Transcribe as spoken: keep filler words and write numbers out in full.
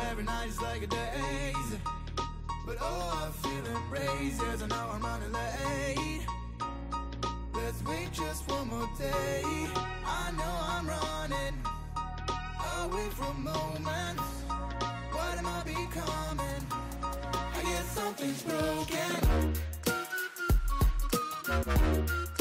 every night is like a daze. But oh, I feel embraced, yes, I know I'm running late. Let's wait just one more day. I know I'm running away from moments. What am I becoming? I guess something's broken.